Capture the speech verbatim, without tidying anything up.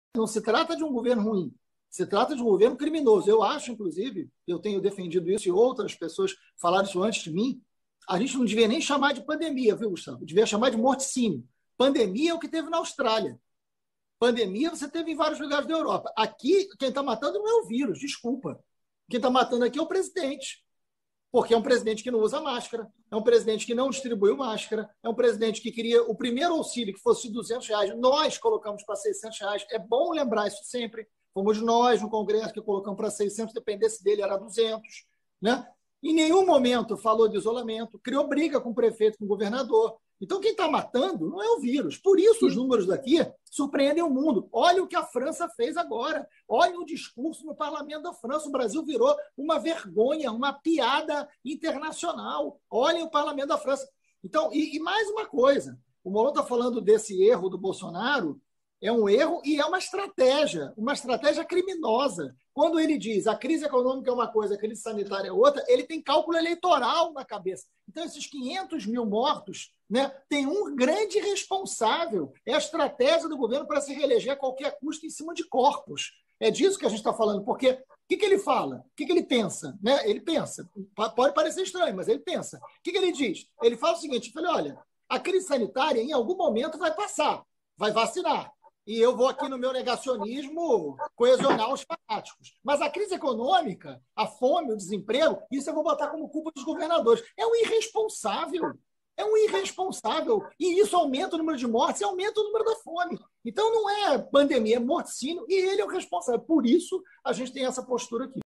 Não se trata de um governo ruim, se trata de um governo criminoso. Eu acho, inclusive, eu tenho defendido isso e outras pessoas falaram isso antes de mim, a gente não devia nem chamar de pandemia, viu, Gustavo? Devia chamar de morticínio. Pandemia é o que teve na Austrália. Pandemia você teve em vários lugares da Europa. Aqui, quem está matando não é o vírus, desculpa. Quem está matando aqui é o presidente. Porque é um presidente que não usa máscara, é um presidente que não distribuiu máscara, é um presidente que queria o primeiro auxílio que fosse duzentos reais. Nós colocamos para seiscentos reais. É bom lembrar isso sempre. Fomos nós no Congresso que colocamos para seiscentos, dependesse dele era duzentos. Né? Em nenhum momento falou de isolamento, criou briga com o prefeito, com o governador. Então, quem está matando não é o vírus. Por isso, os números daqui surpreendem o mundo. Olha o que a França fez agora. Olha o discurso no parlamento da França. O Brasil virou uma vergonha, uma piada internacional. Olhem o parlamento da França. Então, e, e mais uma coisa. O Molon está falando desse erro do Bolsonaro. É um erro e é uma estratégia, uma estratégia criminosa. Quando ele diz a crise econômica é uma coisa, a crise sanitária é outra, ele tem cálculo eleitoral na cabeça. Então, esses quinhentos mil mortos, né, tem um grande responsável. É a estratégia do governo para se reeleger a qualquer custo em cima de corpos. É disso que a gente está falando, porque o que, que ele fala? O que, que ele pensa? Né? Ele pensa. Pode parecer estranho, mas ele pensa. O que, que ele diz? Ele fala o seguinte, ele fala, olha, a crise sanitária em algum momento vai passar, vai vacinar. E eu vou aqui no meu negacionismo coesionar os fanáticos. Mas a crise econômica, a fome, o desemprego, isso eu vou botar como culpa dos governadores. É um irresponsável. É um irresponsável. E isso aumenta o número de mortes e aumenta o número da fome. Então não é pandemia, é morticínio, e ele é o responsável. Por isso a gente tem essa postura aqui.